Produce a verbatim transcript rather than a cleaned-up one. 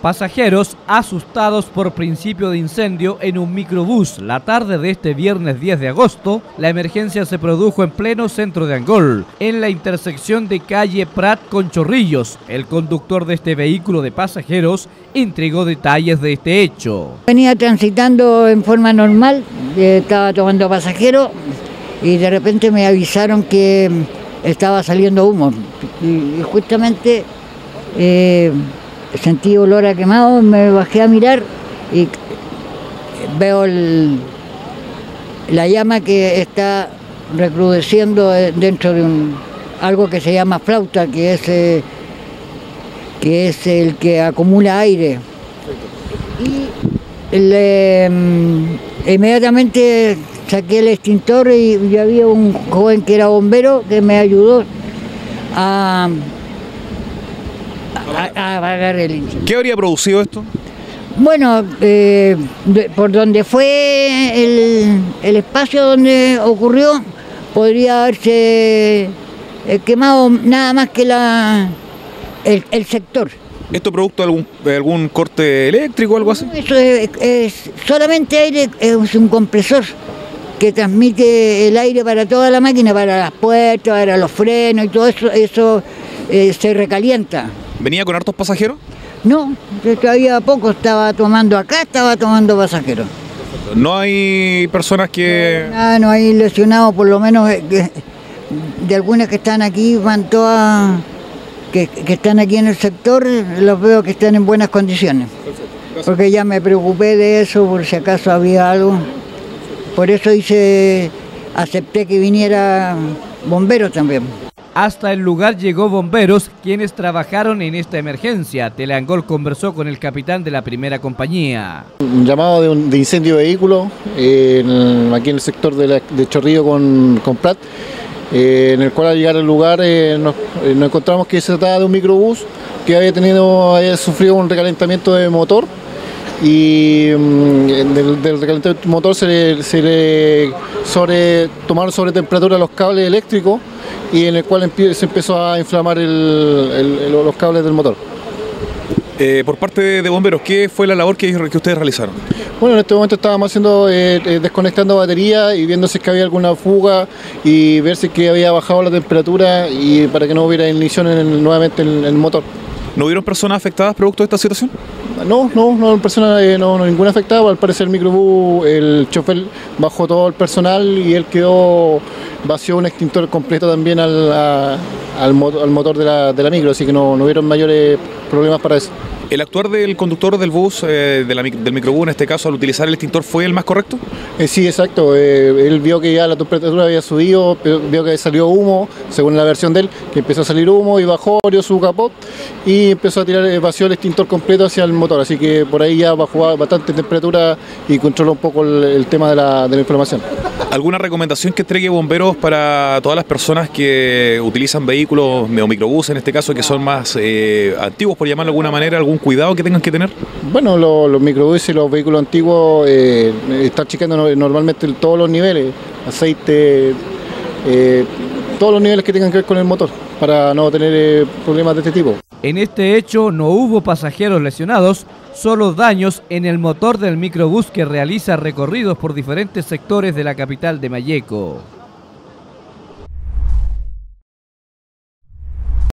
Pasajeros asustados por principio de incendio en un microbús. La tarde de este viernes diez de agosto, la emergencia se produjo en pleno centro de Angol, en la intersección de calle Prat con Chorrillos. El conductor de este vehículo de pasajeros entregó detalles de este hecho. Venía transitando en forma normal, estaba tomando pasajeros y de repente me avisaron que estaba saliendo humo. Y justamente eh, sentí olor a quemado, me bajé a mirar y veo el, la llama que está recrudeciendo dentro de un, algo que se llama flauta, que es, eh, que es el que acumula aire. Y le, inmediatamente saqué el extintor y, y había un joven que era bombero que me ayudó a... A, a apagar el incendio. ¿Qué habría producido esto? Bueno, eh, de, por donde fue el, el espacio donde ocurrió, podría haberse eh, quemado nada más que la, el, el sector. ¿Esto producto de algún, de algún corte eléctrico o algo así? Eso es, es solamente aire, es un compresor que transmite el aire para toda la máquina, para las puertas, para los frenos y todo eso, eso eh, se recalienta. ¿Venía con hartos pasajeros? No, todavía poco, estaba tomando acá, estaba tomando pasajeros. ¿No hay personas que...? No, nada, no hay lesionados, por lo menos de algunas que están aquí, van todas, que, que están aquí en el sector, los veo que están en buenas condiciones. Porque ya me preocupé de eso, por si acaso había algo. Por eso hice, acepté que viniera bomberos también. Hasta el lugar llegó bomberos, quienes trabajaron en esta emergencia. Teleangol conversó con el capitán de la primera compañía. Un llamado de, un, de incendio de vehículo eh, en, aquí en el sector de, la, de Chorrillo con, con Prat, eh, en el cual al llegar al lugar eh, nos, eh, nos encontramos que se trataba de un microbús que había, tenido, había sufrido un recalentamiento de motor. Y um, del, del recalentamiento del motor se le, se le sobre, tomaron sobre temperatura los cables eléctricos y en el cual se empezó a inflamar el, el, el, los cables del motor. Eh, por parte de bomberos, ¿qué fue la labor que, que ustedes realizaron? Bueno, en este momento estábamos haciendo, eh, eh, desconectando baterías y viendo si es que había alguna fuga y ver si es que había bajado la temperatura y para que no hubiera ignición en el, nuevamente en el, en el motor. ¿No hubieron personas afectadas producto de esta situación? No, no, no, persona, eh, no, no ninguna afectada. Al parecer el microbús, el chofer bajó todo el personal y él quedó, vació un extintor completo también al, a, al, motor, al motor de la, de la micro, así que no, no hubieron mayores problemas para eso. ¿El actuar del conductor del bus, eh, de la, del microbús en este caso, al utilizar el extintor, fue el más correcto? Eh, sí, exacto. Eh, él vio que ya la temperatura había subido, vio que salió humo, según la versión de él, que empezó a salir humo y bajó, abrió su capot y empezó a tirar, vació el extintor completo hacia el motor. Así que por ahí ya bajó bastante temperatura y controló un poco el, el tema de la, de la inflamación. ¿Alguna recomendación que entregue bomberos para todas las personas que utilizan vehículos o microbuses, en este caso, que son más eh, antiguos, por llamarlo de alguna manera, algún cuidado que tengan que tener? Bueno, lo, los microbuses y los vehículos antiguos eh, están checando normalmente todos los niveles, aceite, eh, todos los niveles que tengan que ver con el motor, para no tener eh, problemas de este tipo. En este hecho no hubo pasajeros lesionados, solo daños en el motor del microbús que realiza recorridos por diferentes sectores de la capital de Malleco.